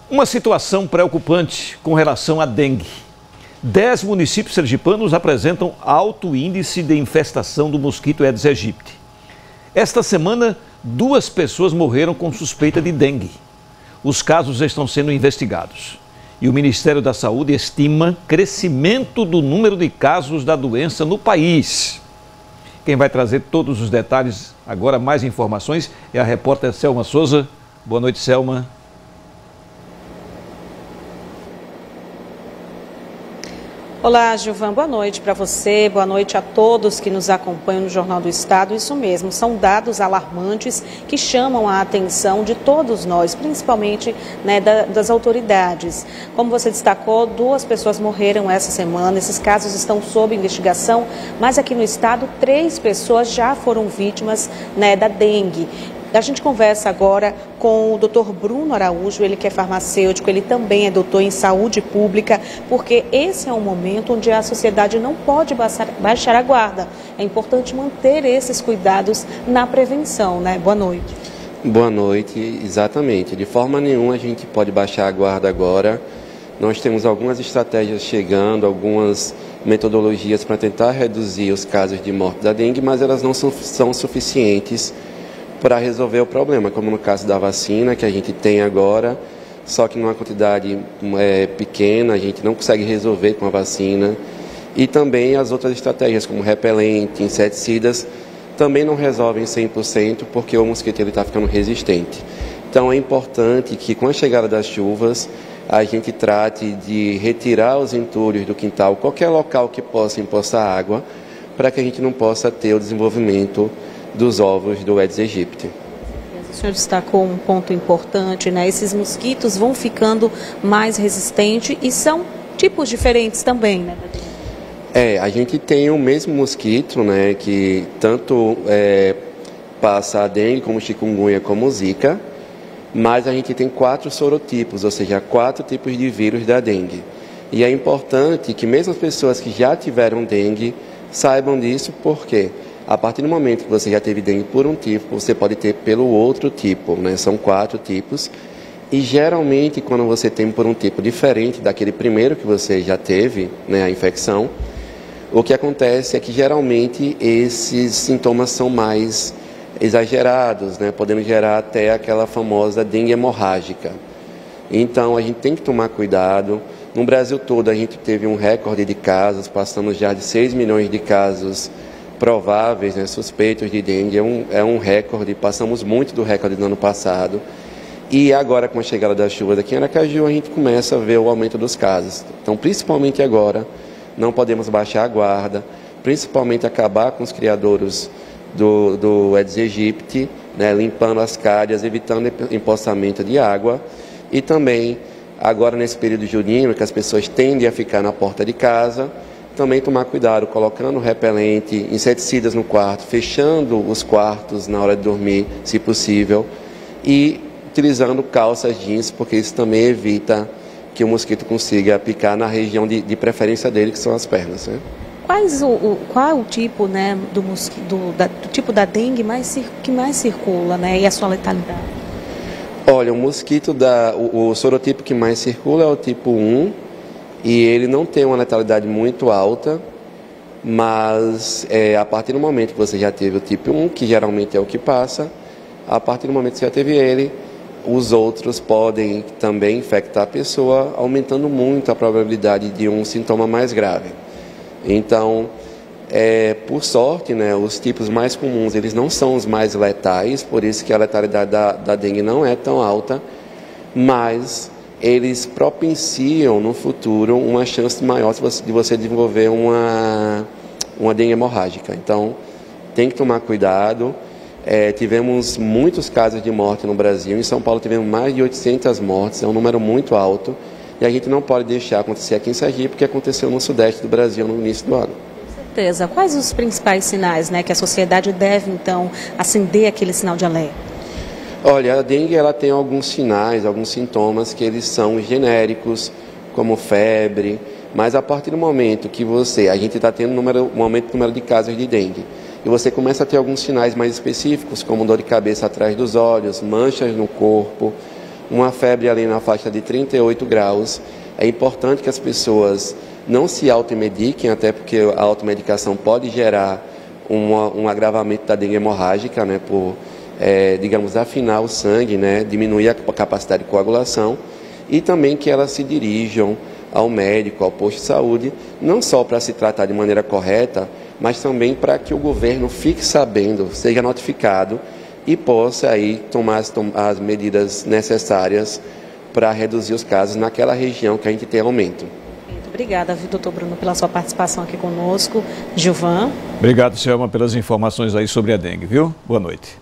Uma situação preocupante com relação à dengue. 10 municípios sergipanos apresentam alto índice de infestação do mosquito Aedes aegypti. Esta semana, 2 pessoas morreram com suspeita de dengue. Os casos estão sendo investigados. E o Ministério da Saúde estima crescimento do número de casos da doença no país. Quem vai trazer todos os detalhes, agora mais informações, é a repórter Selma Souza. Boa noite, Selma. Olá, Gilvan, boa noite para você, boa noite a todos que nos acompanham no Jornal do Estado. Isso mesmo, são dados alarmantes que chamam a atenção de todos nós, principalmente das autoridades. Como você destacou, 2 pessoas morreram essa semana, esses casos estão sob investigação, mas aqui no estado 3 pessoas já foram vítimas da dengue. A gente conversa agora com o Dr. Bruno Araújo, ele que é farmacêutico, ele também é doutor em saúde pública, porque esse é um momento onde a sociedade não pode baixar a guarda. É importante manter esses cuidados na prevenção, né? Boa noite. Boa noite, exatamente. De forma nenhuma a gente pode baixar a guarda agora. Nós temos algumas estratégias chegando, algumas metodologias para tentar reduzir os casos de morte da dengue, mas elas não são suficientes para resolver o problema, como no caso da vacina que a gente tem agora, só que numa quantidade pequena, a gente não consegue resolver com a vacina. E também as outras estratégias, como repelente, inseticidas, também não resolvem 100%, porque o mosquito está ficando resistente. Então é importante que com a chegada das chuvas, a gente trate de retirar os entulhos do quintal, qualquer local que possa empoçar água, para que a gente não possa ter o desenvolvimento dos ovos do Aedes aegypti. O senhor destacou um ponto importante, né? Esses mosquitos vão ficando mais resistentes e são tipos diferentes também, né? A gente tem o mesmo mosquito, né, que tanto passa a dengue, como chikungunya, como zika, mas a gente tem 4 sorotipos, ou seja, 4 tipos de vírus da dengue. E é importante que mesmo as pessoas que já tiveram dengue saibam disso, porque a partir do momento que você já teve dengue por um tipo, você pode ter pelo outro tipo, né? São 4 tipos. E geralmente, quando você tem por um tipo diferente daquele primeiro que você já teve, né, a infecção, o que acontece é que geralmente esses sintomas são mais exagerados, né? Podendo gerar até aquela famosa dengue hemorrágica. Então, a gente tem que tomar cuidado. No Brasil todo, a gente teve um recorde de casos, passamos já de 6 milhões de casos prováveis, né, suspeitos de dengue, é um recorde, passamos muito do recorde do ano passado. E agora, com a chegada das chuvas aqui em Aracaju, a gente começa a ver o aumento dos casos. Então, principalmente agora, não podemos baixar a guarda, principalmente acabar com os criadouros do Aedes aegypti, né, limpando as calhas, evitando empoçamento de água. E também, agora nesse período junino, que as pessoas tendem a ficar na porta de casa, também tomar cuidado, colocando repelente, inseticidas no quarto, fechando os quartos na hora de dormir, se possível, e utilizando calças jeans, porque isso também evita que o mosquito consiga picar na região de preferência dele, que são as pernas, né? Qual é o tipo, né, do tipo da dengue que mais circula, né, e a sua letalidade? Olha, o sorotipo que mais circula é o tipo 1, e ele não tem uma letalidade muito alta, mas a partir do momento que você já teve o tipo 1, que geralmente é o que passa, a partir do momento que você já teve ele, os outros podem também infectar a pessoa, aumentando muito a probabilidade de um sintoma mais grave. Então, por sorte, né, os tipos mais comuns, eles não são os mais letais, por isso que a letalidade da dengue não é tão alta, mas eles propinciam no futuro uma chance maior de você desenvolver uma dengue hemorrágica. Então, tem que tomar cuidado. Tivemos muitos casos de morte no Brasil. Em São Paulo tivemos mais de 800 mortes, é um número muito alto. E a gente não pode deixar acontecer aqui em Sergipe, porque aconteceu no sudeste do Brasil no início do ano. Com certeza. Quais os principais sinais, né, que a sociedade deve, então, acender aquele sinal de alerta? Olha, a dengue ela tem alguns sinais, alguns sintomas que eles são genéricos, como febre, mas a partir do momento que a gente está tendo um aumento do número de casos de dengue, e você começa a ter alguns sinais mais específicos, como dor de cabeça atrás dos olhos, manchas no corpo, uma febre ali na faixa de 38 graus. É importante que as pessoas não se automediquem, até porque a automedicação pode gerar um agravamento da dengue hemorrágica, né, por, digamos, afinar o sangue, né, diminuir a capacidade de coagulação, e também que elas se dirijam ao médico, ao posto de saúde, não só para se tratar de maneira correta, mas também para que o governo fique sabendo, seja notificado e possa aí tomar as medidas necessárias para reduzir os casos naquela região que a gente tem aumento. Muito obrigada, doutor Bruno, pela sua participação aqui conosco. Gilvan. Obrigado, Selma, pelas informações aí sobre a dengue, viu? Boa noite.